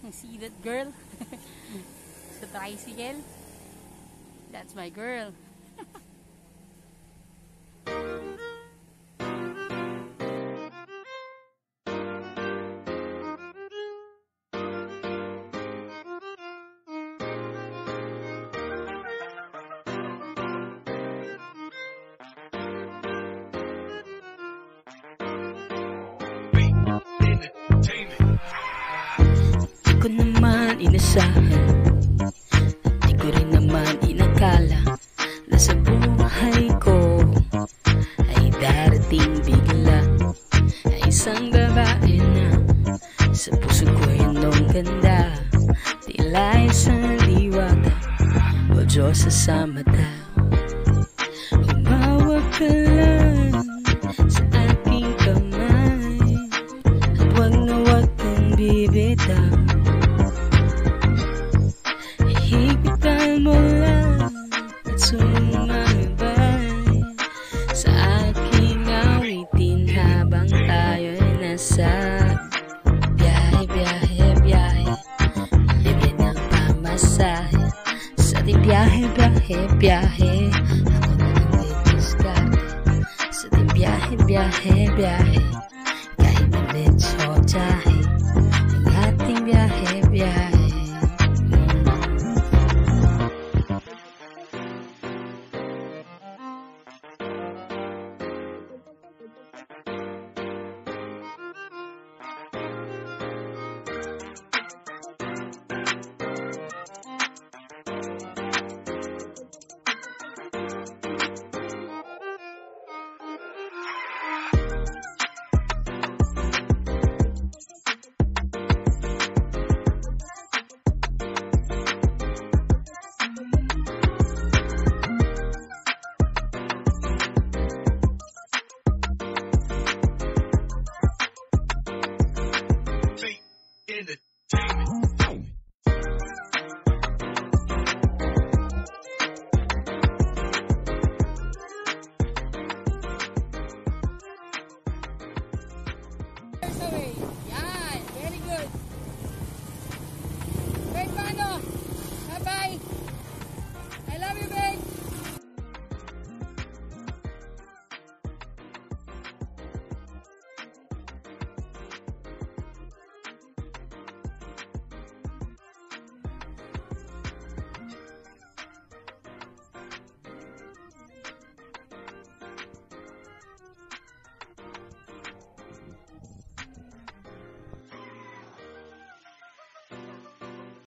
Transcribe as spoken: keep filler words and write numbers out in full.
See that girl? Sa tricycle? That's my girl. Di ko naman inasahan, di ko rin naman inakala na sa buhay ko ay darating bigla ay isang babae na sa puso ko nung ganda, tila isang diwata o Diyos sa mata. Humawak ka lang sa aking kamay at wag na wag kang bibitaw. Higitan mo lang at sumabay sa aking awitin habang tayo'y nasa biyahe, biyahe, biyahe. Libre ng pamasahe sa ating biyahe, biyahe, biyahe. Ako na lang may diskarte sa ating biyahe, biyahe, biyahe. Kahit na medyo tiyahe ang ating biyahe, biyahe. Yan, very good. Great, Mano. Bye-bye. I love you, babe.